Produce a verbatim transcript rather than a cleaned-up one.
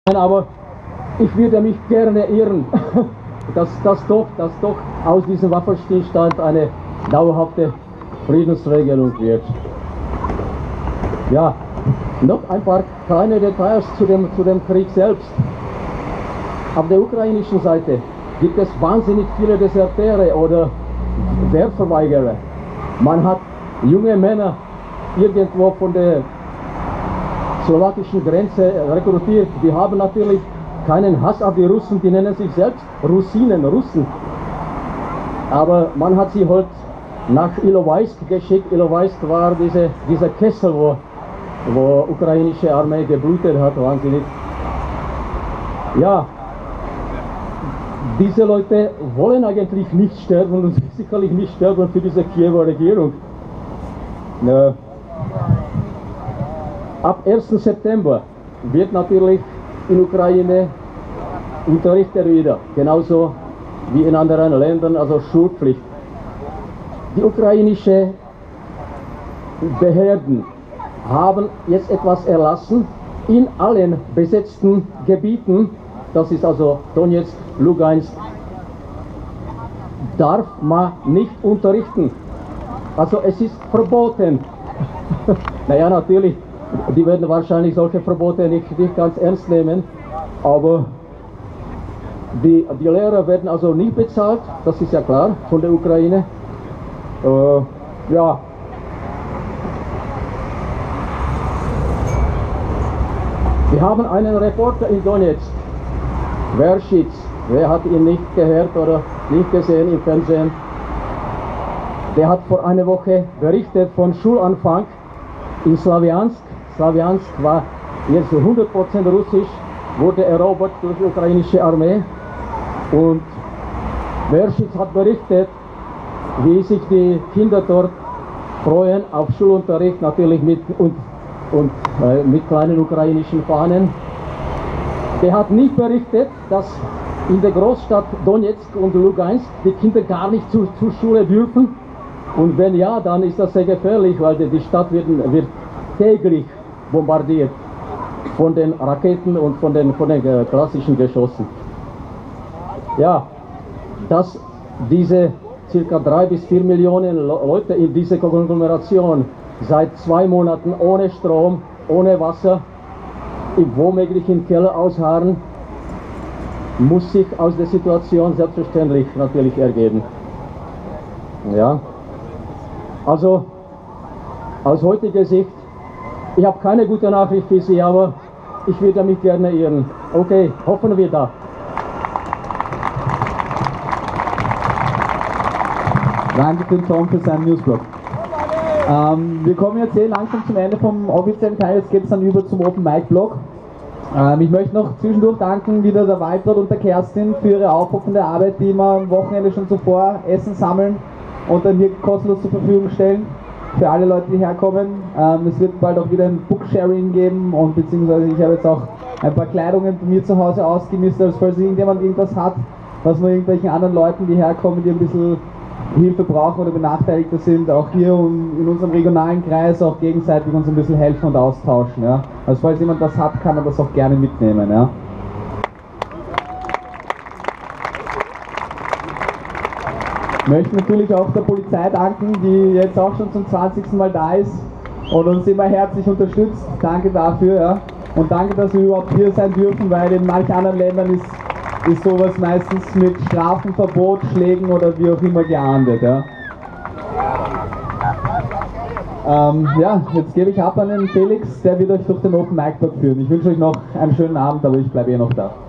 Aber ich würde mich gerne irren, dass, dass, doch, dass doch aus diesem Waffenstillstand eine dauerhafte Friedensregelung wird. Ja, noch ein paar kleine Details zu dem, zu dem Krieg selbst. Auf der ukrainischen Seite gibt es wahnsinnig viele Deserteure oder Wehrverweigerer. Man hat junge Männer irgendwo von der slowakischen Grenze rekrutiert. Die haben natürlich keinen Hass auf die Russen, die nennen sich selbst Russinen, Russen. Aber man hat sie halt nach Ilovaisk geschickt. Ilovaisk war diese, dieser Kessel, wo, wo ukrainische Armee geblutet hat, wahnsinnig. Ja, diese Leute wollen eigentlich nicht sterben und sicherlich nicht sterben für diese Kiewer Regierung. Ja. Ab ersten September wird natürlich in Ukraine unterrichtet wieder, genauso wie in anderen Ländern, also Schulpflicht. Die ukrainischen Behörden haben jetzt etwas erlassen, in allen besetzten Gebieten, das ist also Donetsk, Lugansk, darf man nicht unterrichten. Also es ist verboten. Naja, natürlich, die werden wahrscheinlich solche Verbote nicht, nicht ganz ernst nehmen, aber die, die Lehrer werden also nicht bezahlt, das ist ja klar, von der Ukraine. Äh, ja. Wir haben einen Reporter in Donetsk, Werschitz, wer hat ihn nicht gehört oder nicht gesehen im Fernsehen? Der hat vor einer Woche berichtet von Schulanfang in Slawiansk. Slawiansk war jetzt hundert Prozent russisch, wurde erobert durch die ukrainische Armee. Und Werschitz hat berichtet, wie sich die Kinder dort freuen auf Schulunterricht, natürlich mit, und, und, äh, mit kleinen ukrainischen Fahnen. Der hat nicht berichtet, dass in der Großstadt Donetsk und Lugansk die Kinder gar nicht zu, zur Schule dürfen. Und wenn ja, dann ist das sehr gefährlich, weil die Stadt wird, wird täglich bombardiert von den Raketen und von den, von den klassischen Geschossen. Ja, dass diese circa drei bis vier Millionen Leute in dieser Konglomeration seit zwei Monaten ohne Strom, ohne Wasser, im womöglichen Keller ausharren, muss sich aus der Situation selbstverständlich natürlich ergeben. Ja. Also, aus heutiger Sicht, ich habe keine gute Nachricht für Sie, aber ich würde mich gerne irren. Okay, hoffen wir da. Danke Tom für seinen Newsblog. Ähm, wir kommen jetzt hier langsam zum Ende vom offiziellen Teil, jetzt geht es dann über zum Open Mic Blog. Ähm, ich möchte noch zwischendurch danken wieder der Waltraud und der Kerstin für ihre aufopfernde Arbeit, die immer am Wochenende schon zuvor Essen sammeln und dann hier kostenlos zur Verfügung stellen für alle Leute, die herkommen. Ähm, es wird bald auch wieder ein Booksharing geben und beziehungsweise ich habe jetzt auch ein paar Kleidungen bei mir zu Hause ausgemistet, also falls irgendjemand irgendwas hat, was man irgendwelchen anderen Leuten, die herkommen, die ein bisschen Hilfe brauchen oder Benachteiligter sind, auch hier in unserem regionalen Kreis auch gegenseitig uns ein bisschen helfen und austauschen. Ja. Also falls jemand das hat, kann er das auch gerne mitnehmen. Ja. Ich möchte natürlich auch der Polizei danken, die jetzt auch schon zum zwanzigsten Mal da ist und uns immer herzlich unterstützt. Danke dafür. Ja. Und danke, dass wir überhaupt hier sein dürfen, weil in manchen anderen Ländern ist ist sowas meistens mit Strafen, Verbot, Schlägen oder wie auch immer geahndet. Ja, ähm, ja jetzt gebe ich ab an den Felix, der wird euch durch den Open Mic Blog führen. Ich wünsche euch noch einen schönen Abend, aber ich bleibe eh noch da.